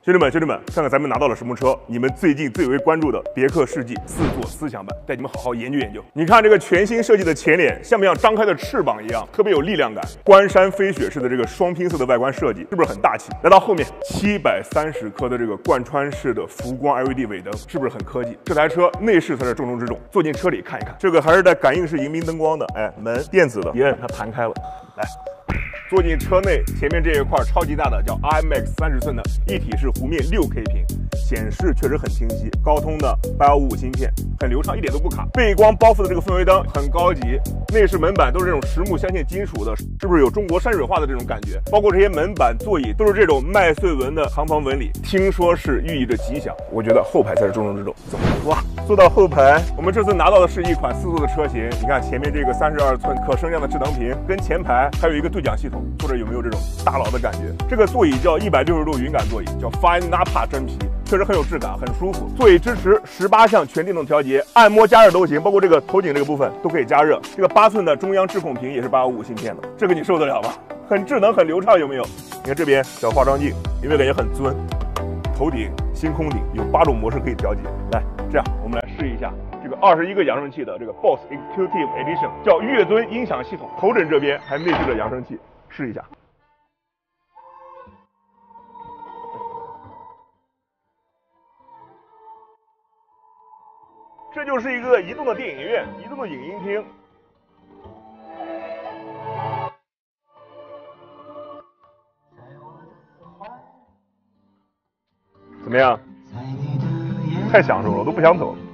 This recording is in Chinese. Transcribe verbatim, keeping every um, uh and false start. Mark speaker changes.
Speaker 1: 兄弟们，兄弟们，看看咱们拿到了什么车？你们最近最为关注的别克世纪四座思想版，带你们好好研究研究。你看这个全新设计的前脸，像不像张开的翅膀一样，特别有力量感？关山飞雪式的这个双拼色的外观设计，是不是很大气？来到后面，七百三十颗的这个贯穿式的浮光 L E D 尾灯，是不是很科技？这台车内饰才是重中之重，坐进车里看一看，这个还是带感应式迎宾灯光的，哎，门电子的，一摁它弹开了，来。坐进车内，前面这一块超级大的叫 I M A X 三十寸的一体式弧面 六K 屏，显示确实很清晰，高通的八一五五芯片，很流畅，一点都不卡。背光包覆的这个氛围灯很高级，内饰门板都是这种实木镶嵌金属的，是不是有中国山水画的这种感觉？包括这些门板、座椅都是这种麦穗纹的行旁纹理，听说是寓意着吉祥。我觉得后排才是重中之重。走，哇，坐到后排，我们这次拿到的是一款四座的车型。你看前面这个三十二寸可升降的智能屏，跟前排还有一个对讲系统。坐着有没有这种大佬的感觉？这个座椅叫一百六十度云感座椅，叫 Fine Napa 真皮，确实很有质感，很舒服。座椅支持十八项全电动调节，按摩加热都行，包括这个头顶这个部分都可以加热。这个八寸的中央智控屏也是八一五五芯片的，这个你受得了吗？很智能，很流畅，有没有？你看这边小化妆镜，有没有感觉很尊？头顶星空顶有八种模式可以调节。来，这样我们来试一下。这个二十一个扬声器的这个 B O S S Executive Edition 叫乐尊音响系统，头枕这边还内置了扬声器，试一下。这就是一个移动的电影院，移动的影音厅。怎么样？太享受了，我都不想走。